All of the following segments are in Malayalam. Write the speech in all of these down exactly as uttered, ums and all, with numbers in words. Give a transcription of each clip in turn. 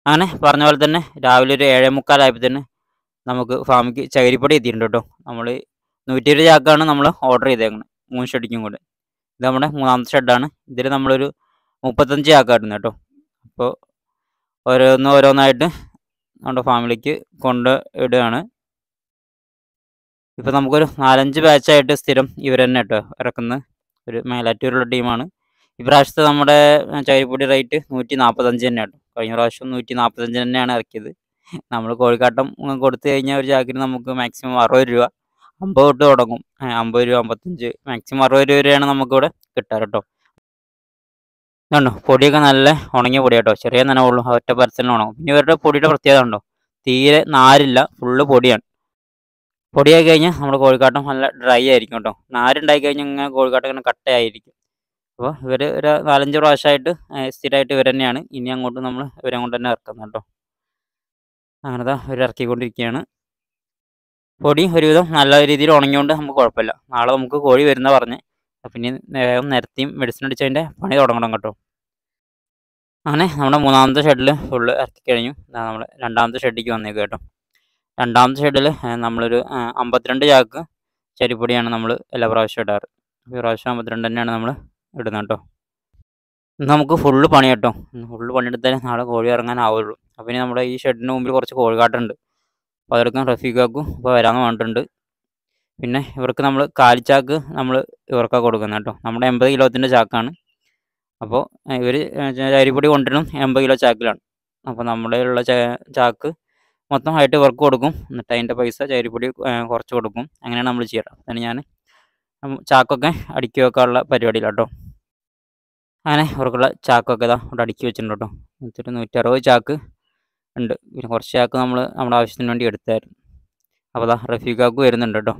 അങ്ങനെ പറഞ്ഞ പോലെ തന്നെ രാവിലെ ഒരു ഏഴേ മുക്കാലായപ്പോൾ തന്നെ നമുക്ക് ഫാമിലേക്ക് ചകിരിപ്പൊടി എത്തിയിട്ടുണ്ട് കേട്ടോ. നമ്മൾ നൂറ്റി ഇരുപത് ചാക്കാണ് നമ്മൾ ഓർഡർ ചെയ്തേക്കുന്നത്, മൂന്ന് ഷെഡിക്കും കൂടെ. ഇത് നമ്മുടെ മൂന്നാമത്തെ ഷെഡാണ്. ഇതിൽ നമ്മളൊരു മുപ്പത്തഞ്ച് ചാക്കായിരുന്നു കേട്ടോ. അപ്പോൾ ഓരോന്ന് ഓരോന്നായിട്ട് നമ്മുടെ ഫാമിലിക്ക് കൊണ്ട് ഇടുകയാണ്. ഇപ്പോൾ നമുക്കൊരു നാലഞ്ച് ബാച്ചായിട്ട് സ്ഥിരം ഇവർ തന്നെ കേട്ടോ ഇറക്കുന്ന ഒരു മേലാറ്റൂരുള്ള ടീമാണ്. ഇപ്രാവശ്യത്തെ നമ്മുടെ ചകിരിപ്പൊടി റേറ്റ് നൂറ്റി നാൽപ്പത്തഞ്ച് തന്നെ കേട്ടോ. കഴിഞ്ഞ പ്രാവശ്യം നൂറ്റി നാൽപ്പത്തഞ്ച് തന്നെയാണ് ഇറക്കിയത്. നമ്മൾ കോഴിക്കാട്ടം കൊടുത്തു കഴിഞ്ഞാൽ ഒരു ചാക്കിന് നമുക്ക് മാക്സിമം അറുപത് രൂപ അമ്പത് തൊട്ട് തുടങ്ങും. അമ്പത് രൂപ അമ്പത്തഞ്ച് മാക്സിമം അറുപത് രൂപ വരെയാണ് നമുക്കിവിടെ കിട്ടാറ് കേട്ടോ. ഇതുണ്ടോ പൊടിയൊക്കെ നല്ല ഉണങ്ങിയ പൊടി കേട്ടോ. ചെറിയ നനവുള്ളൂ, ഒറ്റ പരസലിന് ഉണങ്ങും. പിന്നെ ഇവരുടെ പൊടിയുടെ പ്രത്യേകത ഉണ്ടോ, തീരെ നാരില്ല, ഫുള്ള് പൊടിയാണ്. പൊടിയായി കഴിഞ്ഞാൽ നമ്മുടെ കോഴിക്കാട്ടം നല്ല ഡ്രൈ ആയിരിക്കും കേട്ടോ. നാരുണ്ടായി കഴിഞ്ഞാൽ ഇങ്ങനെ കോഴിക്കാട്ടം ഇങ്ങനെ കട്ടയായിരിക്കും. അപ്പോൾ ഇവർ ഒരു നാലഞ്ച് പ്രാവശ്യമായിട്ട് സ്ഥിരമായിട്ട് ഇവർ തന്നെയാണ്. ഇനി അങ്ങോട്ട് നമ്മൾ ഇവരെ കൊണ്ട് തന്നെ ഇറക്കുന്നത് കേട്ടോ. അങ്ങനത്തെ ഇവർ ഇറക്കിക്കൊണ്ടിരിക്കുകയാണ്. പൊടി ഒരുവിധം നല്ല രീതിയിൽ ഉണങ്ങിയോണ്ട് നമുക്ക് കുഴപ്പമില്ല. നാളെ നമുക്ക് കോഴി വരുന്ന പറഞ്ഞ് പിന്നെ വേഗം നിരത്തിയും മെഡിസിൻ അടിച്ചതിൻ്റെ പണി തുടങ്ങണം കേട്ടോ. അങ്ങനെ നമ്മുടെ മൂന്നാമത്തെ ഷെഡിൽ ഫുള്ള് ഇറക്കി കഴിഞ്ഞു. നമ്മൾ രണ്ടാമത്തെ ഷെഡിലേക്ക് വന്നേക്ക് കേട്ടോ. രണ്ടാമത്തെ ഷെഡിൽ നമ്മളൊരു അമ്പത്തിരണ്ട് ചാക്ക് ചരിപ്പൊടിയാണ് നമ്മൾ എല്ലാ പ്രാവശ്യം ഇടാറ്. ഈ പ്രാവശ്യം അമ്പത്തിരണ്ട് തന്നെയാണ് നമ്മൾ ഇടുന്നത് കേട്ടോ. ഇന്ന് നമുക്ക് ഫുള്ള് പണി കേട്ടോ. ഫുള്ള് പണിയെടുത്താലേ നാളെ കോഴി ഇറങ്ങാനാവുള്ളൂ. അപ്പോൾ ഇനി നമ്മുടെ ഈ ഷെഡിന് മുമ്പിൽ കുറച്ച് കോഴിക്കാട്ടുണ്ട്. അപ്പോൾ അതെടുക്കാൻ റഫീഖാക്കും ഇപ്പോൾ വരാമെന്ന് പറഞ്ഞിട്ടുണ്ട്. പിന്നെ ഇവർക്ക് നമ്മൾ കാലിച്ചാക്ക് നമ്മൾ ഇവർക്കാണ് കൊടുക്കുന്നത് കേട്ടോ. നമ്മുടെ എൺപത് കിലോത്തിൻ്റെ ചാക്കാണ്. അപ്പോൾ ഇവർ ചരിപ്പൊടി കൊണ്ടുവരും എൺപത് കിലോ ചാക്കിലാണ്. അപ്പോൾ നമ്മുടെ ഉള്ള ചാക്ക് മൊത്തമായിട്ട് ഇവർക്ക് കൊടുക്കും. എന്നിട്ട് അതിൻ്റെ പൈസ ചരിപ്പൊടി കുറച്ച് കൊടുക്കും. അങ്ങനെയാണ് നമ്മൾ ചെയ്യാറ്. അതിന് ഞാൻ ചാക്കൊക്കെ അടുക്കി വെക്കാനുള്ള പരിപാടിയിലാണ് കേട്ടോ. അങ്ങനെ ഇവർക്കുള്ള ചാക്കൊക്കെ ഇതാ ഇവിടെ അടുക്കി വെച്ചിട്ടുണ്ട് കേട്ടോ. എന്നിട്ടൊരു നൂറ്ററുപത് ചാക്ക് ഉണ്ട്. പിന്നെ കുറച്ച് ചാക്ക് നമ്മൾ നമ്മുടെ ആവശ്യത്തിന് വേണ്ടി എടുത്തായിരുന്നു. അപ്പോൾ അതാ റഫീഖാക്ക് വരുന്നുണ്ട് കേട്ടോ.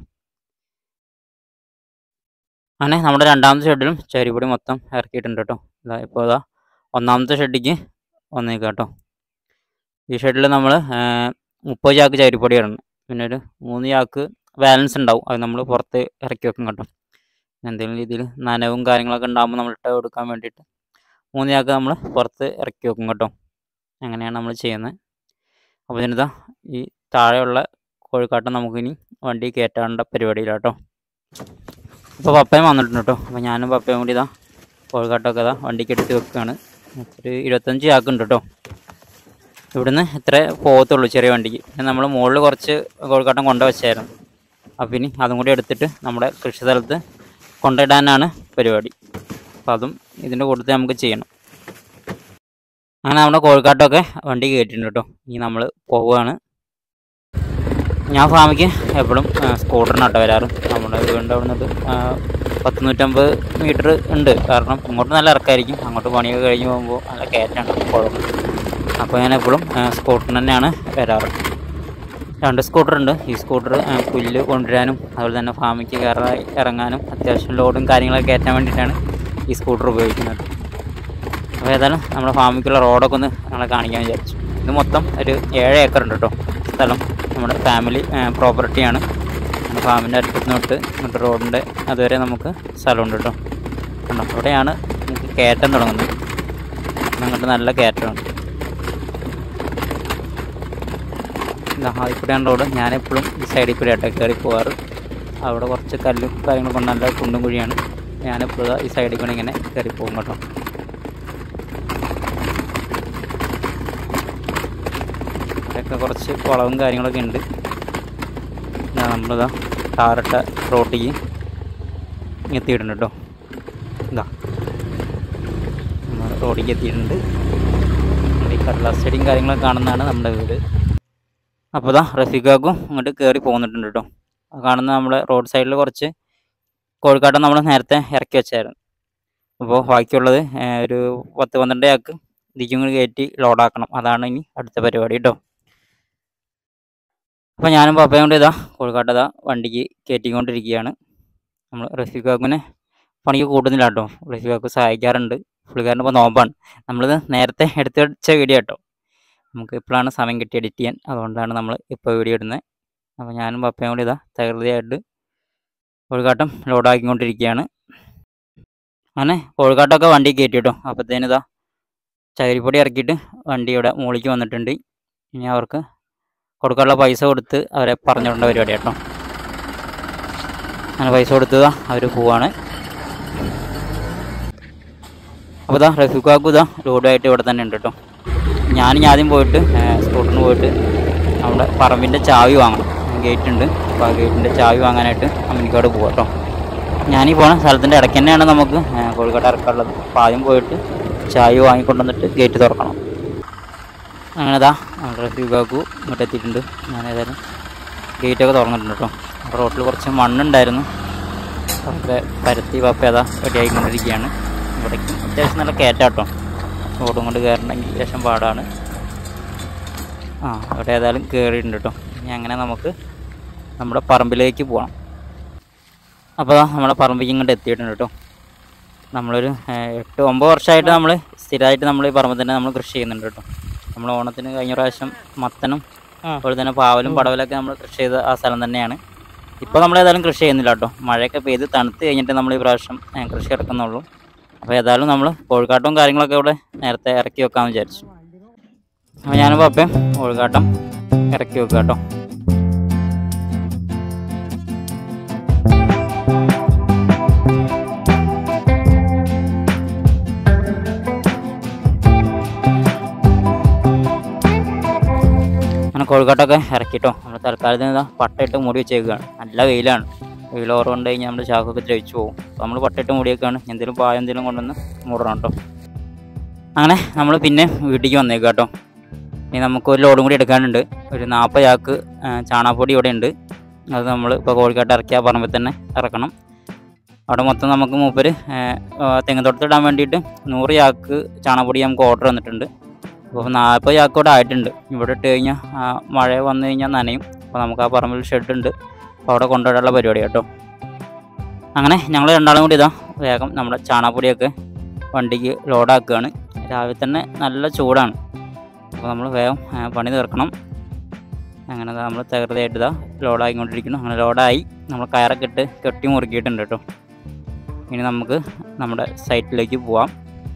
അങ്ങനെ നമ്മുടെ രണ്ടാമത്തെ ഷെഡിലും ചരിപ്പൊടി മൊത്തം ഇറക്കിയിട്ടുണ്ട് കേട്ടോ. ഇതാ ഇപ്പോൾ ഇതാ ഒന്നാമത്തെ ഷെഡിക്ക് വന്നേക്കാം കേട്ടോ. ഈ ഷെഡിൽ നമ്മൾ മുപ്പത് ചാക്ക് ചരിപ്പൊടിയാണ്. പിന്നെ ഒരു മൂന്ന് ചാക്ക് ബാലൻസ് ഉണ്ടാവും. അത് നമ്മൾ പുറത്ത് ഇറക്കി വെക്കും കേട്ടോ. എന്തെങ്കിലും രീതിയിൽ നനവും കാര്യങ്ങളൊക്കെ ഉണ്ടാകുമ്പോൾ നമ്മൾ ഇട്ട് കൊടുക്കാൻ വേണ്ടിയിട്ട് മൂന്ന് ചാക്ക് നമ്മൾ പുറത്ത് ഇറക്കി വെക്കും കേട്ടോ. അങ്ങനെയാണ് നമ്മൾ ചെയ്യുന്നത്. അപ്പോൾ ഇതിനിതാ ഈ താഴെയുള്ള കോഴിക്കാട്ടം നമുക്കിനി വണ്ടി കയറ്റാണ്ട പരിപാടിയിലാണ് കേട്ടോ. ഇപ്പോൾ പപ്പയും വന്നിട്ടുണ്ട് കേട്ടോ. അപ്പോൾ ഞാനും പപ്പയും കൂടി ഇതാ കോഴിക്കാട്ടമൊക്കെ ഇതാ വണ്ടിക്ക് എടുത്ത് വെക്കുകയാണ്. ഒരു ഇരുപത്തഞ്ച് ചാക്കുണ്ട് കേട്ടോ. ഇവിടുന്ന് ഇത്ര പോകത്തുള്ളൂ ചെറിയ വണ്ടിക്ക്. പിന്നെ നമ്മൾ മുകളിൽ കുറച്ച് കോഴിക്കാട്ടം കൊണ്ടു വെച്ചായിരുന്നു. അപ്പം ഇനി അതും കൂടി എടുത്തിട്ട് നമ്മുടെ കൃഷി സ്ഥലത്ത് കൊണ്ടിടാനാണ് പരിപാടി. അപ്പം അതും ഇതിൻ്റെ കൂട്ടത്തിൽ നമുക്ക് ചെയ്യണം. അങ്ങനെ നമ്മുടെ കോഴിക്കാട്ടമൊക്കെ വണ്ടി കയറ്റിയിട്ടുണ്ട് കേട്ടോ. ഇനി നമ്മൾ പോവുകയാണ്. ഞാൻ ഫാമിക്ക് എപ്പോഴും സ്കൂട്ടറിനാട്ടോ വരാറ്. നമ്മുടെ വീടിൻ്റെ അവിടെ നിന്നിട്ട് പത്ത് നൂറ്റമ്പത് മീറ്റർ ഉണ്ട്. കാരണം ഇങ്ങോട്ട് നല്ല ഇറക്കമായിരിക്കും, അങ്ങോട്ട് പണിയൊക്കെ കഴിഞ്ഞ് പോകുമ്പോൾ നല്ല കയറ്റാണ് കുഴപ്പം. അപ്പോൾ ഞാൻ എപ്പോഴും സ്കൂട്ടറിന് തന്നെയാണ് വരാറ്. രണ്ട് സ്കൂട്ടറുണ്ട്. ഈ സ്കൂട്ടർ പുല്ല് കൊണ്ടുവരാനും അതുപോലെ തന്നെ ഫാമിക്ക് കയറാൻ ഇറങ്ങാനും അത്യാവശ്യം ലോഡും കാര്യങ്ങളൊക്കെ കയറ്റാൻ വേണ്ടിയിട്ടാണ് ഈ സ്കൂട്ടർ ഉപയോഗിക്കുന്നത്. അപ്പോൾ ഏതായാലും നമ്മുടെ ഫാമിക്കുള്ള റോഡൊക്കെ ഒന്ന് ഞങ്ങളെ കാണിക്കാൻ വിചാരിച്ചു. ഇത് മൊത്തം ഒരു ഏഴ് ഏക്കർ ഉണ്ട് കേട്ടോ സ്ഥലം. നമ്മുടെ ഫാമിലി പ്രോപ്പർട്ടിയാണ്. നമ്മുടെ ഫാമിൻ്റെ അടുത്ത് തൊട്ട് ഇങ്ങോട്ട് റോഡിൻ്റെ അതുവരെ നമുക്ക് സ്ഥലമുണ്ട് കേട്ടോ. കണ്ടോ, അവിടെയാണ് നമുക്ക് കയറ്റം തുടങ്ങുന്നത്. അങ്ങോട്ട് നല്ല കയറ്റമാണ്. അതിൽക്കൂടെയാണ് റോഡ്. ഞാനെപ്പോഴും ഈ സൈഡിൽ കൂടെ ആട്ടോ കയറി പോകാറ്. അവിടെ കുറച്ച് കല്ലും കാര്യങ്ങളും കൊണ്ട് നല്ല കുണ്ടും കുഴിയാണ്. ഞാനെപ്പോഴും ഈ സൈഡിൽ കൂടെ ഇങ്ങനെ കയറി പോകും കേട്ടോ. ഇവിടെയൊക്കെ കുറച്ച് വളവും കാര്യങ്ങളൊക്കെ ഉണ്ട്. നമ്മളിതാ ടാറിട്ട റോട്ടിക്ക് എത്തിയിട്ടുണ്ട് കേട്ടോ. ഇതാ നമ്മൾ റോഡിലേക്ക് എത്തിയിട്ടുണ്ട്. ഈ കടലാസ് ചെടിയും കാര്യങ്ങളൊക്കെ കാണുന്നതാണ് നമ്മുടെ വീട്. അപ്പോൾ ഇതാ റഫീഖാക്കും ഇങ്ങോട്ട് കയറി പോകുന്നിട്ടുണ്ട് കേട്ടോ. കാണുന്ന നമ്മുടെ റോഡ് സൈഡിൽ കുറച്ച് കോഴിക്കാട്ടം നമ്മൾ നേരത്തെ ഇറക്കി വെച്ചായിരുന്നു. അപ്പോൾ ബാക്കിയുള്ളത് ഒരു പത്ത് പന്ത്രണ്ട് ചാക്ക് ഇതിക്കും കൂടി കയറ്റി ലോഡാക്കണം. അതാണ് ഇനി അടുത്ത പരിപാടി കേട്ടോ. അപ്പോൾ ഞാനും പപ്പയും കൊണ്ട് ഇതാ കോഴിക്കാട്ടം ഇതാ വണ്ടിക്ക് കയറ്റിക്കൊണ്ടിരിക്കുകയാണ്. നമ്മൾ റഫീഖാക്കിനെ പണിക്ക് കൂട്ടുന്നില്ല കേട്ടോ. റഫീഖാക്ക് സഹായിക്കാറുണ്ട്. പുള്ളിക്കാരൻ്റെ ഇപ്പോൾ നോമ്പാണ്. നമ്മളിത് നേരത്തെ എടുത്ത് വെച്ച വീഡിയോ കേട്ടോ. നമുക്ക് ഇപ്പോഴാണ് സമയം കിട്ടി എഡിറ്റ് ചെയ്യാൻ. അതുകൊണ്ടാണ് നമ്മൾ ഇപ്പോൾ വീഡിയോ ഇടുന്നത്. അപ്പോൾ ഞാനും പപ്പയും കൂടി ഇതാ തകൃതിയായിട്ട് കോഴിക്കാട്ടം ലോഡാക്കിക്കൊണ്ടിരിക്കുകയാണ്. അങ്ങനെ കോഴിക്കാട്ടമൊക്കെ വണ്ടി കയറ്റി കേട്ടോ. അപ്പോഴത്തേന് ഇതാ ചകിരിപ്പൊടി ഇറക്കിയിട്ട് വണ്ടി ഇവിടെ മുകളിലേക്ക് വന്നിട്ടുണ്ട്. ഇനി അവർക്ക് കൊടുക്കാനുള്ള പൈസ കൊടുത്ത് അവരെ പറഞ്ഞുകൊണ്ട പരിപാടി കേട്ടോ. അങ്ങനെ പൈസ കൊടുത്തതാ അവർ പോവാണ്. അപ്പോൾ ഇതാ റഫീഖാക്കും ഇതാ ലോഡായിട്ട് ഇവിടെ തന്നെ ഉണ്ട് കേട്ടോ. ഞാനിനി ആദ്യം പോയിട്ട് സ്കൂട്ടറിന് പോയിട്ട് നമ്മുടെ പറമ്പിൻ്റെ ചാവി വാങ്ങണം. ഗേറ്റ് ഉണ്ട്, അപ്പോൾ ആ ഗേറ്റിൻ്റെ ചാവി വാങ്ങാനായിട്ട് അമ്മിനിക്കാട് പോകാം കേട്ടോ. ഞാനീ പോണ സ്ഥലത്തിൻ്റെ ഇടയ്ക്ക് തന്നെയാണ് നമുക്ക് കോഴിക്കോട് ഇറക്കാനുള്ളത്. അപ്പോൾ ആദ്യം പോയിട്ട് ചാവി വാങ്ങിക്കൊണ്ടുവന്നിട്ട് ഗേറ്റ് തുറക്കണം. അങ്ങനെ ഇതാ നമ്മുടെ റഫീഖാക്കു ഇങ്ങോട്ട് എത്തിയിട്ടുണ്ട്. ഞാൻ ഏതായാലും ഗേറ്റൊക്കെ തുറന്നിട്ടുണ്ട് കേട്ടോ. റോട്ടിൽ കുറച്ച് മണ്ണുണ്ടായിരുന്നു, അതൊക്കെ പരത്തി പപ്പ അതാ റെഡിയായിക്കൊണ്ടിരിക്കുകയാണ്. ഇവിടേക്ക് അത്യാവശ്യം നല്ല കയറ്റാട്ടോ, റോഡും കൊണ്ട് കയറണമെങ്കിൽ ശേഷം പാടാണ്. ആ അവിടെ ഏതായാലും കയറിയിട്ടുണ്ട് കേട്ടോ. ഇനി അങ്ങനെ നമുക്ക് നമ്മുടെ പറമ്പിലേക്ക് പോകണം. അപ്പോൾ നമ്മളെ പറമ്പിലേക്ക് ഇങ്ങോട്ട് എത്തിയിട്ടുണ്ട് കേട്ടോ. നമ്മളൊരു എട്ട് ഒമ്പത് വർഷമായിട്ട് നമ്മൾ സ്ഥിരമായിട്ട് നമ്മൾ ഈ പറമ്പിൽ തന്നെ നമ്മൾ കൃഷി ചെയ്യുന്നുണ്ട് കേട്ടോ. നമ്മൾ ഓണത്തിന് കഴിഞ്ഞ പ്രാവശ്യം മത്തനും അതുപോലെ തന്നെ പാവലും പടവലൊക്കെ നമ്മൾ കൃഷി ചെയ്ത ആ സ്ഥലം തന്നെയാണ്. ഇപ്പോൾ നമ്മൾ ഏതായാലും കൃഷി ചെയ്യുന്നില്ല കേട്ടോ. മഴയൊക്കെ പെയ്ത് തണുത്ത് കഴിഞ്ഞിട്ട് നമ്മൾ ഈ പ്രാവശ്യം കൃഷി ഇറക്കുന്നുള്ളൂ. അപ്പോൾ ഏതായാലും നമ്മൾ കോഴിക്കാട്ടവും കാര്യങ്ങളൊക്കെ ഇവിടെ നേരത്തെ ഇറക്കി വെക്കാമെന്ന് വിചാരിച്ചു. അപ്പോൾ ഞാനും പപ്പയും കോഴിക്കാട്ടം ഇറക്കി വെക്കുക കേട്ടോ. അങ്ങനെ കോഴിക്കാട്ടൊക്കെ ഇറക്കിട്ടോ. നമ്മൾ തൽക്കാലത്തിന് ഇതാ പട്ടയിട്ട് മൂടി വെച്ചേക്കുകയാണ്. നല്ല വെയിലാണ്. വെയിൽ ഓർമ്മ കൊണ്ട് കഴിഞ്ഞാൽ നമ്മുടെ ചാക്കൊക്കെ ദ്രവിച്ചു പോകും. അപ്പോൾ നമ്മൾ പട്ടയിട്ട് മൂടിയേക്കാണ്. എന്തെങ്കിലും പായ എന്തെങ്കിലും കൊണ്ടുവന്ന് മൂടണം കേട്ടോ. അങ്ങനെ നമ്മൾ പിന്നെ വീട്ടിലേക്ക് വന്നേക്കാം കേട്ടോ. ഇനി നമുക്കൊരു ലോഡും കൂടി എടുക്കാനുണ്ട്. ഒരു നാൽപ്പത് ചാക്ക് ചാണകപ്പൊടി ഇവിടെ ഉണ്ട്. അത് നമ്മൾ ഇപ്പോൾ കോഴിക്കാട്ട് ഇറക്കിയ പറമ്പിൽ തന്നെ ഇറക്കണം. അവിടെ മൊത്തം നമുക്ക് മൂപ്പര് തെങ്ങുതോട്ടത്തിടാൻ വേണ്ടിയിട്ട് നൂറ് ചാക്ക് ചാണകപ്പൊടി നമുക്ക് ഓർഡർ വന്നിട്ടുണ്ട്. അപ്പോൾ നാൽപ്പത് ചാക്ക് ഇവിടെ ആയിട്ടുണ്ട്. ഇവിടെ ഇട്ട് കഴിഞ്ഞാൽ മഴ വന്നു കഴിഞ്ഞാൽ നനയും. അപ്പോൾ നമുക്ക് ആ പറമ്പിൽ ഷെഡുണ്ട്, അപ്പോൾ അവിടെ കൊണ്ടുപോയിട്ടുള്ള പരിപാടി കേട്ടോ. അങ്ങനെ ഞങ്ങൾ രണ്ടാളും കൂടി ഇതാ വേഗം നമ്മുടെ ചാണകപ്പൊടിയൊക്കെ വണ്ടിക്ക് ലോഡാക്കുകയാണ്. രാവിലെ തന്നെ നല്ല ചൂടാണ്, അപ്പോൾ നമ്മൾ വേഗം പണി തീർക്കണം. അങ്ങനെ നമ്മൾ തകൃതിയായിട്ട് ഇതാ ലോഡായിക്കൊണ്ടിരിക്കുന്നു. അങ്ങനെ ലോഡായി നമ്മൾ കയറൊക്കെ ഇട്ട് കെട്ടി മുറുക്കിയിട്ടുണ്ട് കേട്ടോ. ഇനി നമുക്ക് നമ്മുടെ സൈറ്റിലേക്ക് പോവാം.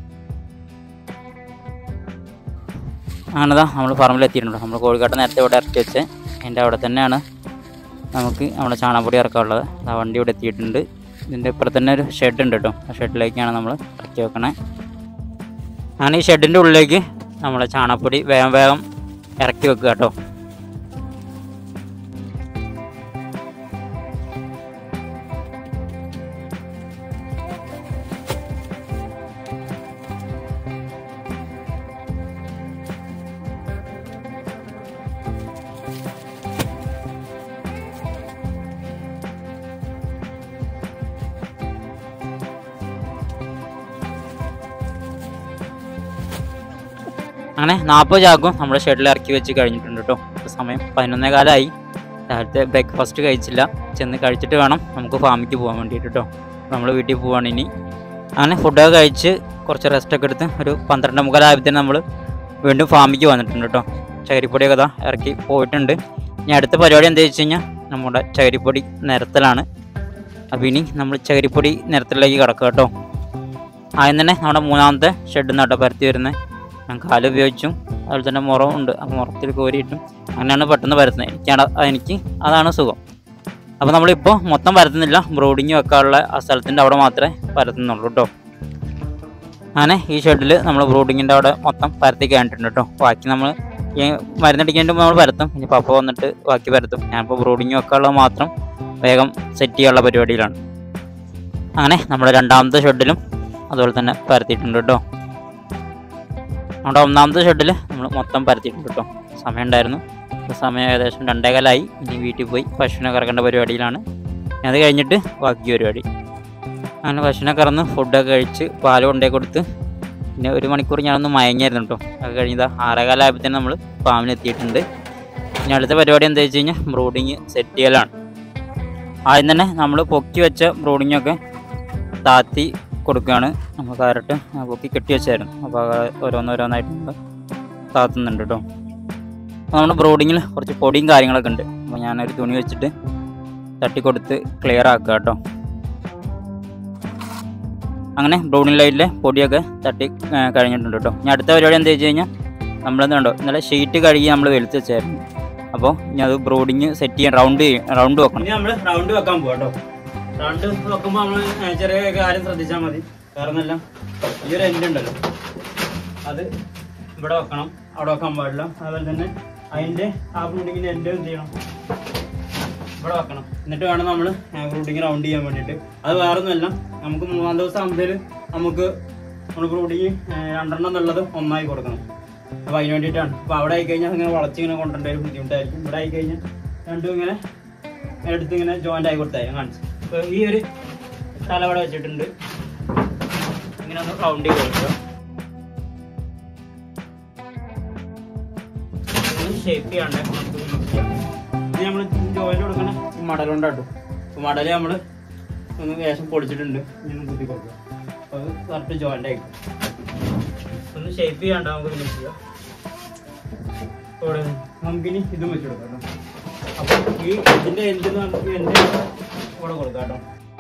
അങ്ങനെതാ നമ്മൾ പറമ്പിലെത്തിയിട്ടുണ്ട്. നമ്മൾ കോഴിക്കാട്ട് നേരത്തെ ഇവിടെ ഇറക്കി വെച്ച് അതിൻ്റെ അവിടെ തന്നെയാണ് നമുക്ക് നമ്മുടെ ചാണകപ്പൊടി ഇറക്കാനുള്ളത്. ആ വണ്ടി ഇവിടെ എത്തിയിട്ടുണ്ട്. ഇതിൻ്റെ ഇപ്പുറത്ത് തന്നെ ഒരു ഷെഡ് ഉണ്ട് കേട്ടോ. ആ ഷെഡിലേക്കാണ് നമ്മൾ ഇറക്കി വെക്കണേ. അങ്ങനെ ഈ ഷെഡിൻ്റെ ഉള്ളിലേക്ക് നമ്മളെ ചാണകപ്പൊടി വേഗം വേഗം ഇറക്കി വെക്കുക കേട്ടോ. അങ്ങനെ നാൽപ്പത് ചാക്കും നമ്മുടെ ഷെഡിൽ ഇറക്കി വെച്ച് കഴിഞ്ഞിട്ടുണ്ട് കേട്ടോ. സമയം പതിനൊന്നേ കാലമായി. രാവിലത്തെ ബ്രേക്ക്ഫാസ്റ്റ് കഴിച്ചില്ല. ചെന്ന് കഴിച്ചിട്ട് വേണം നമുക്ക് ഫാമിലേക്ക് പോകാൻ വേണ്ടിയിട്ട് കേട്ടോ. നമ്മൾ വീട്ടിൽ പോവാണ് ഇനി. അങ്ങനെ ഫുഡൊക്കെ കഴിച്ച് കുറച്ച് റെസ്റ്റൊക്കെ എടുത്ത് ഒരു പന്ത്രണ്ട് മുക്കാലായപ്പോൾ നമ്മൾ വീണ്ടും ഫാമിലേക്ക് വന്നിട്ടുണ്ട് കേട്ടോ. ചകിരിപ്പൊടിയൊക്കെ ഇതാ ഇറക്കി പോയിട്ടുണ്ട്. ഇനി അടുത്ത പരിപാടി എന്താ വെച്ച് കഴിഞ്ഞാൽ നമ്മുടെ ചകിരിപ്പൊടി നിരത്തലാണ്. അപ്പോൾ ഇനി നമ്മൾ ചകിരിപ്പൊടി നിരത്തിലേക്ക് കിടക്കുക കേട്ടോ. ആദ്യം തന്നെ നമ്മുടെ മൂന്നാമത്തെ ഷെഡിൽ നിന്ന് കേട്ടോ പരത്തി വരുന്നത്. ഞാൻ കാല് ഉപയോഗിച്ചും അതുപോലെ തന്നെ മുറമുണ്ട്. അപ്പോൾ മുറത്തിൽ കോരിയിട്ടും അങ്ങനെയാണ് പെട്ടെന്ന് പരത്തുന്നത്. എനിക്കാണ് എനിക്ക് അതാണ് സുഖം. അപ്പോൾ നമ്മളിപ്പോൾ മൊത്തം പരത്തുന്നില്ല. ബ്രോഡിങ് വെക്കാനുള്ള ആ സ്ഥലത്തിൻ്റെ അവിടെ മാത്രമേ പരത്തുന്നുള്ളൂ കേട്ടോ. അങ്ങനെ ഈ ഷെഡിൽ നമ്മൾ ബ്രോഡിങ്ങിൻ്റെ അവിടെ മൊത്തം പരത്തി കഴിഞ്ഞിട്ടുണ്ട് കേട്ടോ. ബാക്കി നമ്മൾ ഈ മരുന്നടിക്കേണ്ടി നമ്മൾ പരത്തും. ഇനി പപ്പ വന്നിട്ട് ബാക്കി പരത്തും. ഞാനിപ്പോൾ ബ്രോഡിങ് വെക്കാനുള്ളത് മാത്രം വേഗം സെറ്റ് ചെയ്യാനുള്ള പരിപാടിയിലാണ്. അങ്ങനെ നമ്മുടെ രണ്ടാമത്തെ ഷെഡിലും അതുപോലെ തന്നെ പരത്തിയിട്ടുണ്ട് കേട്ടോ. നമ്മുടെ ഒന്നാമത്തെ ഷെഡിൽ നമ്മൾ മൊത്തം പരത്തിയിട്ടുണ്ട് കേട്ടോ. സമയം ഉണ്ടായിരുന്നു. സമയം ഏകദേശം രണ്ടേകാലായി. ഇനി വീട്ടിൽ പോയി പശുവിനെ കറക്കേണ്ട പരിപാടിയിലാണ്. അത് കഴിഞ്ഞിട്ട് ബാക്കി പരിപാടി. അങ്ങനെ പശുവിനെ കറന്ന് ഫുഡൊക്കെ കഴിച്ച് പാൽ കൊണ്ടേ കൊടുത്ത് പിന്നെ ഒരു മണിക്കൂർ ഞാനൊന്ന് മയങ്ങിയായിരുന്നു കേട്ടോ. അത് കഴിഞ്ഞാൽ ആറേകാലായപ്പോഴത്തേനും നമ്മൾ ഫാമിലെത്തിയിട്ടുണ്ട്. ഇനി അടുത്ത പരിപാടി എന്താ വെച്ച് കഴിഞ്ഞാൽ ബ്രൂഡിങ് സെറ്റ് ചെയ്യലാണ്. ആദ്യം തന്നെ നമ്മൾ പൊക്കി വെച്ച ബ്രൂഡിങ്ങൊക്കെ താത്തി കൊടുക്കുകയാണ്. നമ്മൾ കയറിട്ട് പൊക്കി കെട്ടി വെച്ചായിരുന്നു. അപ്പോൾ ഓരോന്നോരോന്നായിട്ട് നമ്മൾ താത്തുന്നുണ്ട് കേട്ടോ. അപ്പോൾ നമ്മുടെ ബ്രോഡിങ്ങിൽ കുറച്ച് പൊടിയും കാര്യങ്ങളൊക്കെ ഉണ്ട്. അപ്പോൾ ഞാനൊരു തുണി വെച്ചിട്ട് തട്ടിക്കൊടുത്ത് ക്ലിയർ ആക്കുക കേട്ടോ. അങ്ങനെ ബ്രൗണിംഗ് ലൈറ്റിലെ പൊടിയൊക്കെ തട്ടി കഴിഞ്ഞിട്ടുണ്ട് കേട്ടോ. ഇനി അടുത്ത പരിപാടി എന്താ വെച്ച് കഴിഞ്ഞാൽ നമ്മളെന്താ കണ്ടോ ഇന്നലെ ഷീറ്റ് കഴുകി നമ്മൾ വെളുത്ത് വെച്ചായിരുന്നു. അപ്പോൾ ഇനി അത് ബ്രോഡിങ് സെറ്റ് ചെയ്യാൻ റൗണ്ട് റൗണ്ട് വെക്കണം. ഇനി നമ്മൾ റൗണ്ട് വെക്കാൻ പോകാം കേട്ടോ. റൗണ്ട് വെക്കുമ്പോൾ നമ്മൾ ചെറിയ കാര്യം ശ്രദ്ധിച്ചാൽ മതി. കാരണം എല്ലാം ഈ ഒരു എൻഡ് ഉണ്ടല്ലോ അത് ഇവിടെ വെക്കണം, അവിടെ വെക്കാൻ പാടില്ല. അതുപോലെ തന്നെ അതിൻ്റെ ആ ബ്രൂഡിങ്ങിൻ്റെ എൻഡ് എന്ത് ചെയ്യണം, ഇവിടെ വെക്കണം. എന്നിട്ട് വേണം നമ്മൾ ബ്രൂഡിങ് റൗണ്ട് ചെയ്യാൻ വേണ്ടിയിട്ട്. അത് വേറൊന്നുമല്ല, നമുക്ക് മൂന്നാം ദിവസം ആകുമ്പോഴത്തേൽ നമുക്ക് നമ്മൾ ബ്രൂഡിങ് രണ്ടെണ്ണം എന്നുള്ളത് ഒന്നായി കൊടുക്കണം. അപ്പോൾ അതിന് വേണ്ടിയിട്ടാണ്. അപ്പോൾ അവിടെ ആയിക്കഴിഞ്ഞാൽ ഇങ്ങനെ വളച്ചിങ്ങനെ കൊണ്ടുവരേണ്ട ഒരു ബുദ്ധിമുട്ടായിരിക്കും. ഇവിടെ ആയിക്കഴിഞ്ഞാൽ രണ്ടും ഇങ്ങനെ എടുത്ത് ഇങ്ങനെ ജോയിൻ്റ് ആയി കൊടുത്തായിരിക്കും കാണിച്ചു. അപ്പോൾ ഈ ഒരു തല ഇവിടെ വെച്ചിട്ടുണ്ട്, ഇങ്ങനെ ഒന്ന് റൗണ്ട് ചെയ്ത് കൊടുക്കുക. ഷേപ്പ് ചെയ്യാണ്ട് നമുക്ക് യൂസ് ചെയ്യാം. ഇത് നമ്മൾ ജോയിൻ്റ് കൊടുക്കണ മടലുണ്ടാട്ടും. അപ്പോൾ മടൽ നമ്മൾ ഒന്ന് വേഷം പൊളിച്ചിട്ടുണ്ട്, ഇങ്ങനെ കുത്തി കൊടുക്കുക. അപ്പോൾ അത് കറക്റ്റ് ജോയിൻ്റ് ആയിരിക്കും. ഒന്ന് ഷേപ്പ് ചെയ്യാണ്ട് നമുക്ക് യൂസ് ചെയ്യാം. ഇവിടെ നമുക്കിനി ഇതും വെച്ച് കൊടുക്കാം കേട്ടോ. അപ്പോൾ ഈ ഇതിൻ്റെ എന്തെന്ന് നമുക്ക് എൻ്റെ ഇവിടെ കൊടുക്കാം കേട്ടോ.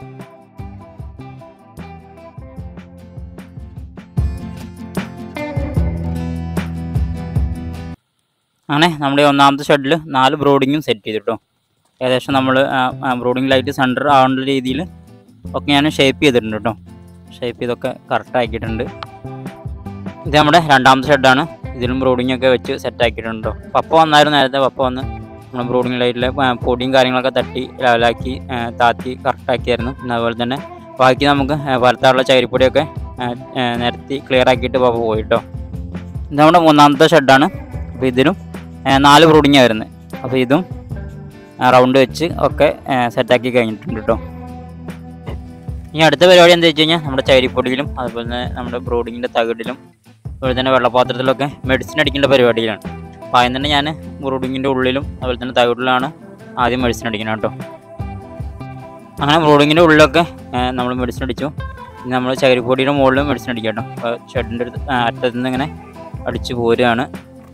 അങ്ങനെ നമ്മുടെ ഒന്നാമത്തെ ഷെഡിൽ നാല് ബ്രോഡിങ്ങും സെറ്റ് ചെയ്തിട്ടോ. ഏകദേശം നമ്മൾ ബ്രോഡിങ് ലൈറ്റ് സെൻറ്റർ ആവേണ്ട രീതിയിൽ ഒക്കെ ഞാൻ ഷേപ്പ് ചെയ്തിട്ടുണ്ട് കേട്ടോ. ഷേപ്പ് ചെയ്തൊക്കെ കറക്റ്റ് ആക്കിയിട്ടുണ്ട്. ഇത് നമ്മുടെ രണ്ടാമത്തെ ഷെഡാണ്. ഇതിലും ബ്രോഡിങ് ഒക്കെ വെച്ച് സെറ്റ് ആക്കിയിട്ടുണ്ട്. പപ്പ വന്നായിരുന്നു നേരത്തെ. പപ്പ വന്ന് നമ്മൾ ബ്രോഡിങ് ലൈറ്റിലെ പൊടിയും കാര്യങ്ങളൊക്കെ തട്ടി ലെവലാക്കി താത്തി കറക്റ്റാക്കിയായിരുന്നു. പിന്നെ അതുപോലെ തന്നെ ബാക്കി നമുക്ക് പരത്താറുള്ള ചകിരിപ്പൊടിയൊക്കെ നിരത്തി ക്ലിയർ ആക്കിയിട്ട് പപ്പ പോയിട്ടോ. ഇത് നമ്മുടെ മൂന്നാമത്തെ ഷെഡാണ്. അപ്പോൾ ഇതിലും നാല് ബ്രൂഡിങ് വരുന്നത്. അപ്പോൾ ഇതും റൗണ്ട് വെച്ച് ഒക്കെ സെറ്റാക്കി കഴിഞ്ഞിട്ടുണ്ട് കേട്ടോ. ഇനി അടുത്ത പരിപാടി എന്താ വെച്ച് കഴിഞ്ഞാൽ നമ്മുടെ ചകിരിപ്പൊടിയിലും അതുപോലെ തന്നെ നമ്മുടെ ബ്രോഡിങ്ങിൻ്റെ തകിടിലും അതുപോലെ തന്നെ വെള്ളപാത്രത്തിലൊക്കെ മെഡിസിൻ അടിക്കേണ്ട പരിപാടിയിലാണ്. അപ്പോൾ ആദ്യം തന്നെ ഞാൻ ബ്രോഡിങ്ങിൻ്റെ ഉള്ളിലും അതുപോലെ തന്നെ തകിടിലാണ് ആദ്യം മെഡിസിൻ അടിക്കണം കേട്ടോ. അങ്ങനെ ബ്രോഡിങ്ങിൻ്റെ ഉള്ളിലൊക്കെ നമ്മൾ മെഡിസിൻ അടിച്ചു. ഇനി നമ്മൾ ചകിരിപ്പൊടിയുടെ മുകളിലും മെഡിസിൻ അടിക്കാം കേട്ടോ. അപ്പോൾ ഷെഡിൻ്റെ അടുത്ത് അറ്റത്ത് നിന്ന് ഇങ്ങനെ അടിച്ചു പോരുകയാണ്.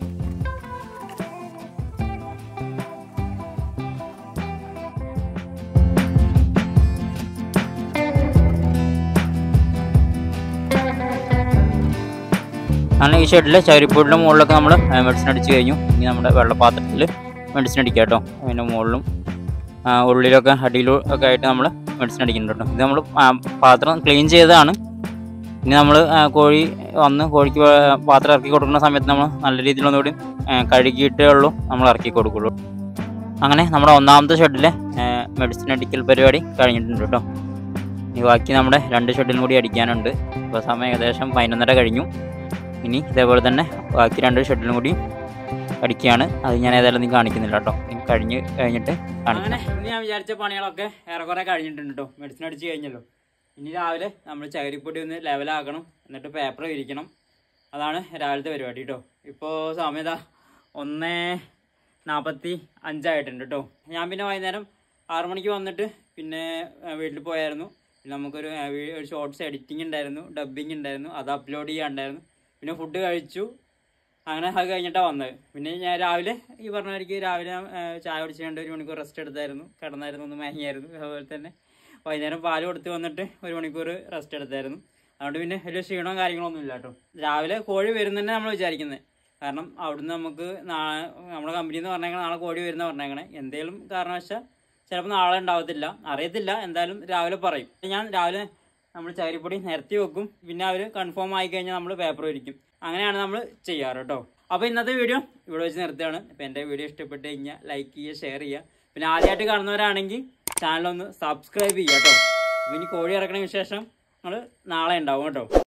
അങ്ങനെ ഈ ഷെഡിൽ ചകിരിപ്പൊടിയുടെ മുകളിലൊക്കെ നമ്മൾ മെഡിസിൻ അടിച്ച് കഴിഞ്ഞു. ഇനി നമ്മുടെ വെള്ളപാത്രത്തിൽ മെഡിസിൻ അടിക്കുക കേട്ടോ. അതിൻ്റെ മുകളിലും ഉള്ളിലൊക്കെ അടിയിലും ഒക്കെ ആയിട്ട് നമ്മൾ മെഡിസിൻ അടിക്കുന്നുണ്ട് കേട്ടോ. ഇത് നമ്മൾ പാത്രം ക്ലീൻ ചെയ്തതാണ്. ഇനി നമ്മൾ കോഴി വന്ന് കോഴിക്ക് പാത്രം ഇറക്കി കൊടുക്കുന്ന സമയത്ത് നമ്മൾ നല്ല രീതിയിൽ ഒന്നുകൂടി കഴുകിയിട്ടേ ഉള്ളൂ നമ്മൾ ഇറക്കി കൊടുക്കുള്ളൂ. അങ്ങനെ നമ്മുടെ ഒന്നാമത്തെ ഷെഡിലെ മെഡിസിൻ അടിക്കൽ പരിപാടി കഴിഞ്ഞിട്ടുണ്ട് കേട്ടോ. ഇനി ബാക്കി നമ്മുടെ രണ്ട് ഷെഡിലും കൂടി അടിക്കാനുണ്ട്. ഇപ്പോൾ സമയം ഏകദേശം പതിനൊന്നര കഴിഞ്ഞു. ഇനി ഇതേപോലെ തന്നെ ബാക്കി രണ്ട് ഷെഡിലും കൂടി അടിക്കുകയാണ്. അത് ഞാൻ ഏതായാലും നീ കാണിക്കുന്നില്ല കേട്ടോ. ഇനി കഴിഞ്ഞ് കഴിഞ്ഞിട്ട് അങ്ങനെ ഇനി ഞാൻ വിചാരിച്ച പണികളൊക്കെ ഏറെക്കുറെ കഴിഞ്ഞിട്ടുണ്ട് കേട്ടോ. മെഡിസിൻ അടിച്ച് കഴിഞ്ഞല്ലോ. ഇനി രാവിലെ നമ്മൾ ചകിരിപ്പൊടി ഒന്ന് ലെവലാക്കണം, എന്നിട്ട് പേപ്പർ വിരിക്കണം. അതാണ് രാവിലത്തെ പരിപാടി കേട്ടോ. ഇപ്പോൾ സമയത ഒന്ന് നാൽപ്പത്തി അഞ്ചായിട്ടുണ്ട് കേട്ടോ. ഞാൻ പിന്നെ വൈകുന്നേരം ആറു മണിക്ക് വന്നിട്ട് പിന്നെ വീട്ടിൽ പോയായിരുന്നു. പിന്നെ നമുക്കൊരു ഒരു ഷോർട്സ് എഡിറ്റിംഗ് ഉണ്ടായിരുന്നു, ഡബ്ബിങ് ഉണ്ടായിരുന്നു, അത് അപ്ലോഡ് ചെയ്യാനുണ്ടായിരുന്നു. പിന്നെ ഫുഡ് കഴിച്ചു. അങ്ങനെ അത് കഴിഞ്ഞിട്ടാണ് വന്നത്. പിന്നെ ഞാൻ രാവിലെ ഈ പറഞ്ഞവർക്ക് രാവിലെ ചായ കുടിച്ചുകൊണ്ട് ഒരു മണിക്കൂർ റെസ്റ്റ് എടുത്തായിരുന്നു, കിടന്നായിരുന്നു, ഒന്ന് മയങ്ങിയായിരുന്നു. അതുപോലെ തന്നെ വൈകുന്നേരം പാൽ കൊടുത്ത് വന്നിട്ട് ഒരു മണിക്കൂർ റെസ്റ്റ് എടുത്തായിരുന്നു. അതുകൊണ്ട് പിന്നെ വലിയ ക്ഷീണവും കാര്യങ്ങളൊന്നും ഇല്ല കേട്ടോ. രാവിലെ കോഴി വരുന്നതന്നെ നമ്മൾ വിചാരിക്കുന്നത്. കാരണം അവിടുന്ന് നമുക്ക് നാളെ നമ്മുടെ കമ്പനിയിൽ നിന്ന് പറഞ്ഞേക്കണം നാളെ കോഴി വരുന്ന പറഞ്ഞേക്കണേ. എന്തെങ്കിലും കാരണവശാൽ ചിലപ്പോൾ നാളെ ഉണ്ടാവത്തില്ല, അറിയത്തില്ല. എന്തായാലും രാവിലെ പറയും. ഞാൻ രാവിലെ നമ്മൾ ചകിരിപ്പൊടി നിരത്തി വെക്കും. പിന്നെ അവർ കൺഫേം ആയി കഴിഞ്ഞാൽ നമ്മൾ പേപ്പർ വിരിക്കും. അങ്ങനെയാണ് നമ്മൾ ചെയ്യാറ് കേട്ടോ. അപ്പോൾ ഇന്നത്തെ വീഡിയോ ഇവിടെ വെച്ച് നിർത്തുകയാണ്. അപ്പോൾ എൻ്റെ വീഡിയോ ഇഷ്ടപ്പെട്ട് കഴിഞ്ഞാൽ ലൈക്ക് ചെയ്യുക, ഷെയർ ചെയ്യുക. പിന്നെ ആദ്യമായിട്ട് കാണുന്നവരാണെങ്കിൽ ചാനലൊന്ന് സബ്സ്ക്രൈബ് ചെയ്യുക കേട്ടോ. അപ്പോൾ ഇനി കോഴി ഇറക്കണ വിശേഷം നമ്മൾ നാളെ ഉണ്ടാവും കേട്ടോ.